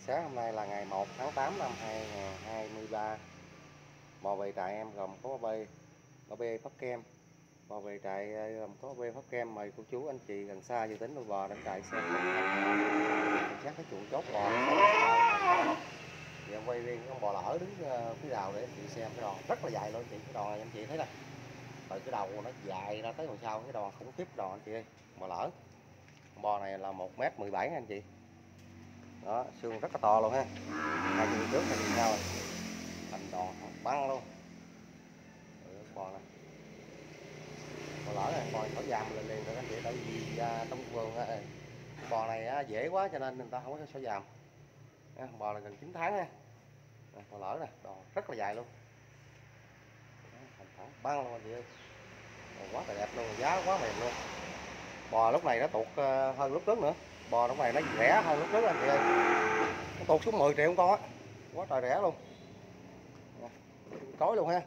sáng hôm nay là ngày 1 tháng 8 năm 2023. Bò về trại em gồm có ba bê Pháp Kem. Bò về trại gồm có ba bê Pháp Kem. Mời cô chú anh chị gần xa dự tính nuôi bò đến trại xem chắc cái chuồng chốt bò. Thì em quay riêng con bò lỡ đứng phía đầu để anh chị xem cái đòn rất là dài luôn chị. Cái đòn này anh chị thấy đây, từ cái đầu nó dài ra tới đằng sau, cái đòn khủng khiếp đòn anh chị ơi. Bò lỡ, con bò này là 1m17 anh chị. Đó, xương rất là to luôn ha, hai chân trước hai chân sau, thành đòn băng luôn. Bò này, bò lỡ này, bò thổi giàm lên liền rồi anh chị, tại vì trong vườn bò này dễ quá cho nên người ta không có xỏ giàm. Bò là gần 9 tháng ha. Bò lỡ nè, đòn rất là dài luôn, thành thẳng băng luôn anh chị ơi. Quá là đẹp luôn, giá quá mềm luôn. Bò lúc này nó tuột hơn lúc trước nữa, bò lúc này nó rẻ hơn lúc trước anh chị ơi, nó tuột xuống 10 triệu con á, quá trời rẻ luôn, cối luôn ha.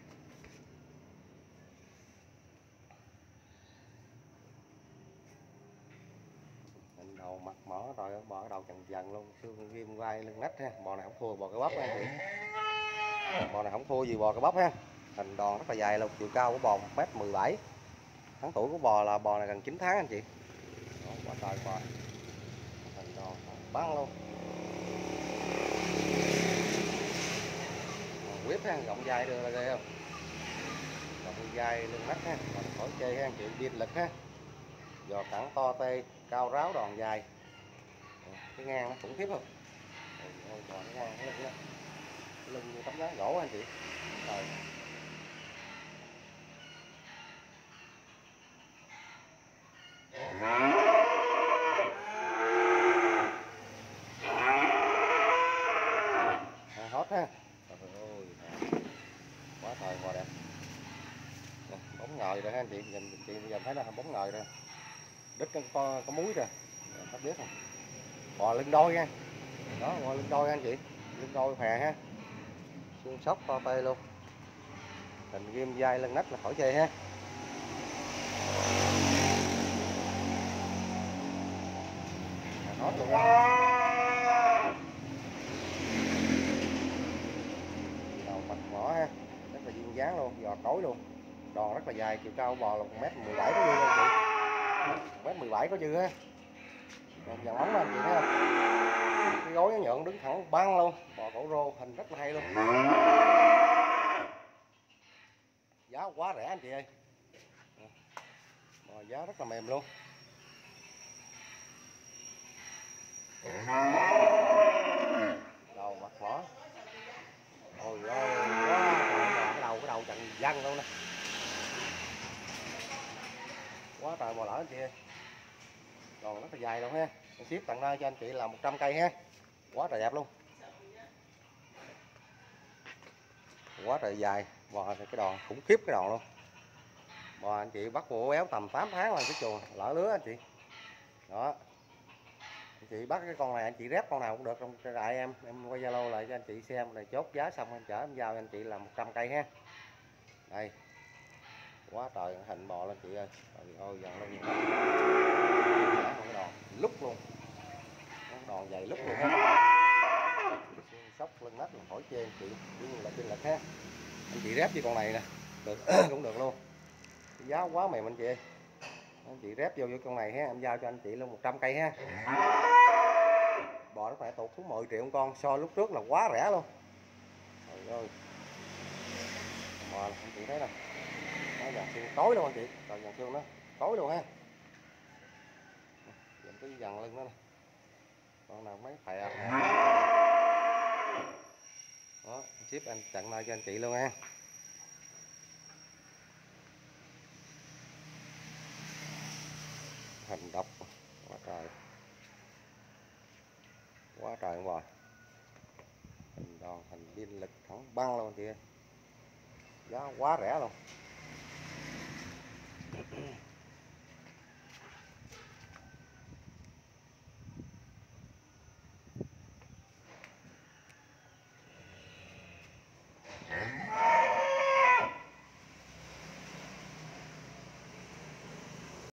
Hình đầu mặt mỏ rồi, bò cái đầu dần dần luôn, xương ghim vai lưng nách ha. Bò này không thua bò cái bắp ha anh chị, bò này không thua gì bò cái bắp ha. Hình đòn rất là dài luôn, chiều cao của bò 1m17, tháng tuổi của bò là bò này gần 9 tháng anh chị. Đó, quá trời bò, hình đòn băng luôn. Quyết ha, rộng dài đưa là ghê không, rộng dài lưng nách ha, khỏi chê ha anh chị. Biên lực ha, giò cẳng to tê, cao ráo đòn dài, cái ngang nó khủng khiếp không. Ôi bò nó ngang cái lưng đó, cái lưng như tấm ván gỗ anh chị. Rồi hót ha. Ôi, quá trời bò đẹp. Nè, bóng ngời rồi ha anh chị, nhìn chị bây giờ thấy nó bóng ngời rồi, đứt có muối rồi, sắp biết không. Bò lưng đôi nha, đó bò lưng đôi anh chị, lưng đôi khè ha, xương sóc to tê luôn, hình ghim vai lưng nách là khỏi chê ha. Hót luôn ha, đầu mặt ngõ ha, rất là duyên dáng luôn, giò cối luôn, đòn rất là dài, chiều cao bò là 1m17 có dư luôn chị, 1m17 có dư ha. Dàn ống anh chị thấy không, cái gối nó nhọn đứng thẳng băng luôn, bò cổ rô hình rất là hay luôn, giá quá rẻ anh chị ơi, bò giá rất là mềm luôn. Đầu mặt mỏ, ôi ơi quá, cái đầu trần văng luôn nè, quá trời bò lỡ anh chị ơi, còn rất là dài luôn ha. Ship tặng nơi cho anh chị là 100 cây ha, quá trời đẹp luôn, quá trời dài. Bò thì cái đòn khủng khiếp cái đòn luôn. Bò anh chị bắt bộ béo tầm 8 tháng là cái chuồng lỡ lứa anh chị. Đó, anh chị bắt cái con này anh chị rép con nào cũng được trong trại em quay Zalo lại cho anh chị xem, này chốt giá xong em chở em giao cho anh chị là 100 cây ha. Đây, quá trời hình bò lên chị ơi, trời ơi dần lên cái đòn lúc luôn, cái đòn dày lúc luôn ha, sóc lưng nách là khỏi chê chị, là trên lực ha. Anh chị rép với con này nè được cũng được luôn, giá quá mềm anh chị ơi. Anh chị rép vô con này ha, em giao cho anh chị luôn 100 cây ha. Bò nó phải tụt xuống 10 triệu con, so lúc trước là quá rẻ luôn. Trời ơi, bò anh chị thấy nè, nó dàn xương tối luôn anh chị, rồi dàn xương nó tối luôn ha. Dàn cái dàn lưng đó nè, con nào mấy khỏe. Đó, ship anh tặng nơi cho anh chị luôn ha. Hình độc quá trời, quá trời bò, hình đòn hình biên lực thẳng băng luôn chị ơi, giá quá rẻ luôn.